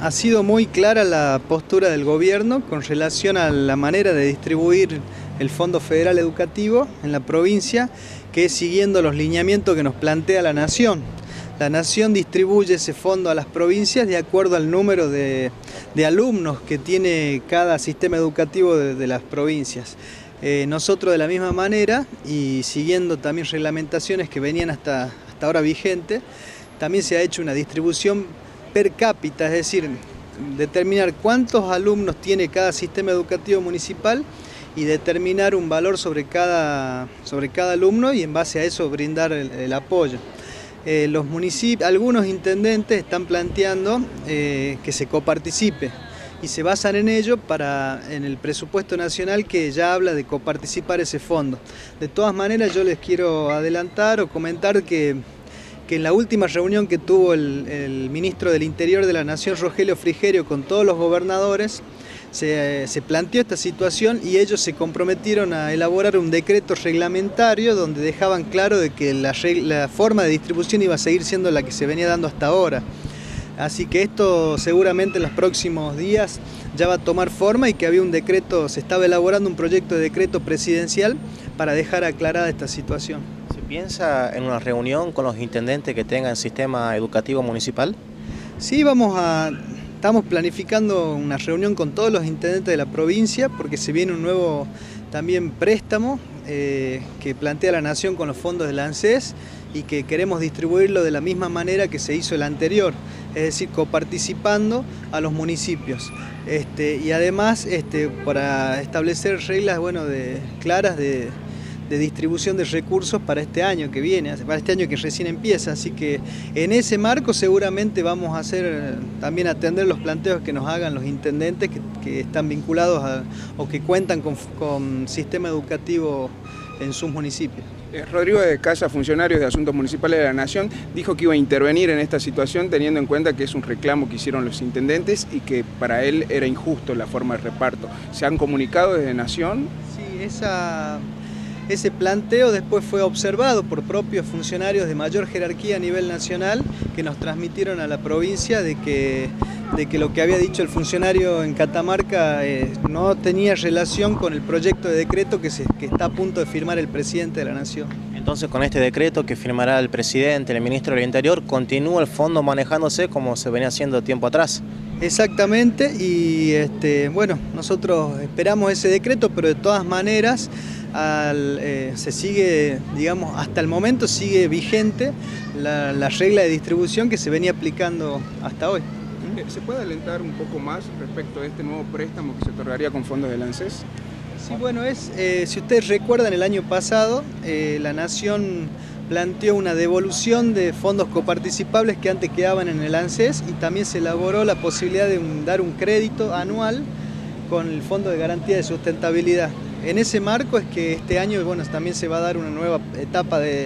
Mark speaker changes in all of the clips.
Speaker 1: ha sido muy clara la postura del gobierno con relación a la manera de distribuir el Fondo Federal Educativo en la provincia, que es siguiendo los lineamientos que nos plantea la Nación. La Nación distribuye ese fondo a las provincias de acuerdo al número de alumnos que tiene cada sistema educativo de las provincias. Nosotros de la misma manera, y siguiendo también reglamentaciones que venían hasta ahora vigentes, también se ha hecho una distribución per cápita, es decir, determinar cuántos alumnos tiene cada sistema educativo municipal y determinar un valor sobre cada alumno y en base a eso brindar el apoyo. Algunos intendentes están planteando que se coparticipe y se basan en ello en el presupuesto nacional que ya habla de coparticipar ese fondo. De todas maneras, yo les quiero adelantar o comentar que en la última reunión que tuvo el ministro del Interior de la Nación, Rogelio Frigerio, con todos los gobernadores, se planteó esta situación y ellos se comprometieron a elaborar un decreto reglamentario donde dejaban claro de que la forma de distribución iba a seguir siendo la que se venía dando hasta ahora. Así que esto seguramente en los próximos días ya va a tomar forma y que se estaba elaborando un proyecto de decreto presidencial para dejar aclarada esta situación.
Speaker 2: ¿Se piensa en una reunión con los intendentes que tengan sistema educativo municipal?
Speaker 1: Sí, estamos planificando una reunión con todos los intendentes de la provincia porque se viene un nuevo también préstamo que plantea la Nación con los fondos del ANSES y que queremos distribuirlo de la misma manera que se hizo el anterior, es decir, coparticipando a los municipios. Y además para establecer reglas claras de distribución de recursos para este año que viene, para este año que recién empieza. Así que en ese marco seguramente vamos a también atender los planteos que nos hagan los intendentes que están vinculados o que cuentan con sistema educativo en sus municipios.
Speaker 3: Rodrigo de Casa, funcionario de Asuntos Municipales de la Nación, dijo que iba a intervenir en esta situación teniendo en cuenta que es un reclamo que hicieron los intendentes y que para él era injusto la forma de reparto. ¿Se han comunicado desde Nación?
Speaker 1: Sí, ese planteo después fue observado por propios funcionarios de mayor jerarquía a nivel nacional que nos transmitieron a la provincia de que lo que había dicho el funcionario en Catamarca no tenía relación con el proyecto de decreto que está a punto de firmar el presidente de la Nación.
Speaker 2: Entonces, con este decreto que firmará el presidente, el ministro del Interior, ¿continúa el fondo manejándose como se venía haciendo tiempo atrás?
Speaker 1: Exactamente, y nosotros esperamos ese decreto, pero de todas maneras se sigue, digamos, hasta el momento sigue vigente la regla de distribución que se venía aplicando hasta hoy.
Speaker 3: ¿Se puede adelantar un poco más respecto a este nuevo préstamo que se otorgaría con fondos del ANSES?
Speaker 1: Sí, bueno, si ustedes recuerdan, el año pasado la Nación planteó una devolución de fondos coparticipables que antes quedaban en el ANSES y también se elaboró la posibilidad de dar un crédito anual con el Fondo de Garantía de Sustentabilidad. En ese marco es que este año también se va a dar una nueva etapa de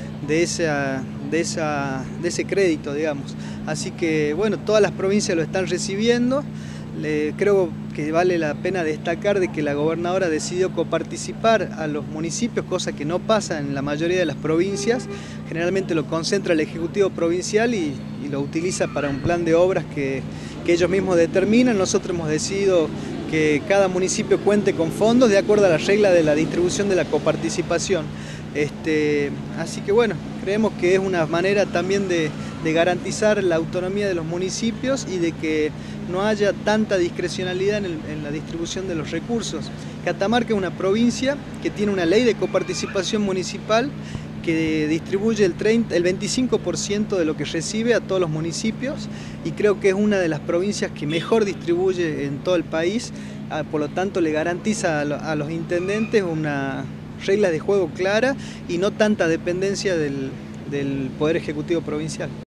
Speaker 1: ese crédito, digamos. Así que todas las provincias lo están recibiendo. Creo que vale la pena destacar de que la gobernadora decidió coparticipar a los municipios, cosa que no pasa en la mayoría de las provincias. Generalmente lo concentra el Ejecutivo Provincial y lo utiliza para un plan de obras que ellos mismos determinan. Nosotros hemos decidido que cada municipio cuente con fondos de acuerdo a la regla de la distribución de la coparticipación. Así que creemos que es una manera también de garantizar la autonomía de los municipios y de que no haya tanta discrecionalidad en la distribución de los recursos. Catamarca es una provincia que tiene una ley de coparticipación municipal que distribuye el 25% de lo que recibe a todos los municipios y creo que es una de las provincias que mejor distribuye en todo el país, por lo tanto le garantiza a los intendentes una regla de juego clara y no tanta dependencia del Poder Ejecutivo Provincial.